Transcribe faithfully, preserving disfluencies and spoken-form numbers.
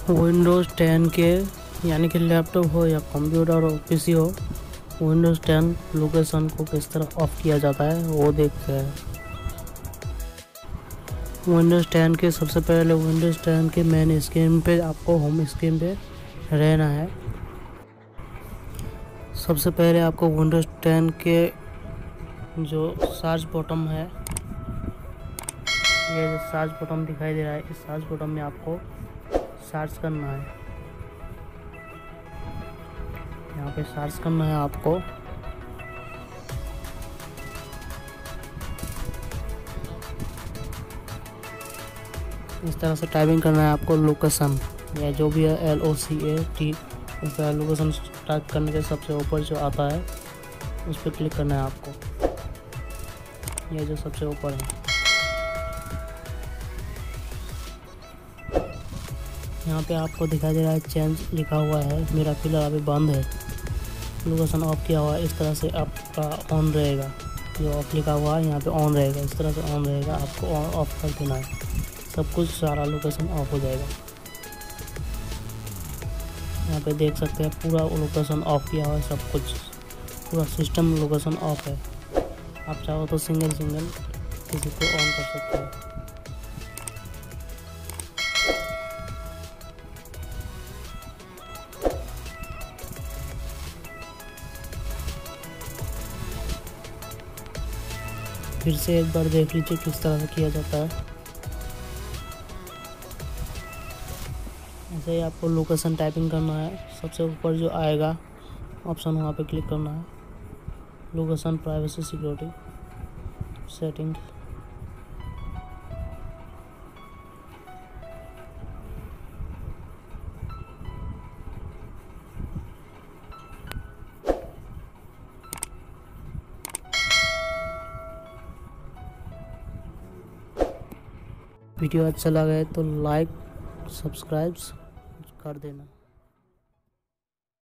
Windows ten के यानी कि लैपटॉप हो या कंप्यूटर हो पीसी हो, विंडोज़ टेन लोकेशन को किस तरह ऑफ किया जाता है वो देखते हैं। विंडोज़ टेन के सबसे पहले विंडोज़ टेन के मेन स्क्रीन पे आपको होम स्क्रीन पे रहना है। सबसे पहले आपको विंडोज़ टेन के जो सर्च बटन है, ये जो सर्च बटन दिखाई दे रहा है, इस सर्च बटन में आपको सर्च करना है। यहाँ पे सर्च करना है आपको। इस तरह से टाइपिंग करना है आपको लोकेशन, या जो भी है L O C A T. इस तरह लोकेशन टाइप करने के सबसे ऊपर जो आता है उस पर क्लिक करना है आपको। ये जो सबसे ऊपर है, यहाँ पे आपको दिखाई दे रहा है चेंज लिखा हुआ है। मेरा फिलहाल अभी बंद है, लोकेशन ऑफ किया हुआ है। इस तरह से आपका ऑन रहेगा, जो ऑफ लिखा हुआ है यहाँ पे ऑन रहेगा। इस तरह से ऑन रहेगा, आपको ऑन ऑफ कर देना है। सब कुछ सारा लोकेशन ऑफ हो जाएगा। यहाँ पे देख सकते हैं पूरा लोकेशन ऑफ किया हुआ है, सब कुछ पूरा सिस्टम लोकेशन ऑफ है। आप चाहो तो सिंगल सिंगल किसी को ऑन कर सकते हैं। फिर से एक बार देख लीजिए किस तरह से किया जाता है। ऐसे ही आपको लोकेशन टाइपिंग करना है। सबसे ऊपर जो आएगा ऑप्शन, वहाँ पे क्लिक करना है। Location privacy security setting, video अच्छा लगा है तो लाइक सब्सक्राइब कर देना।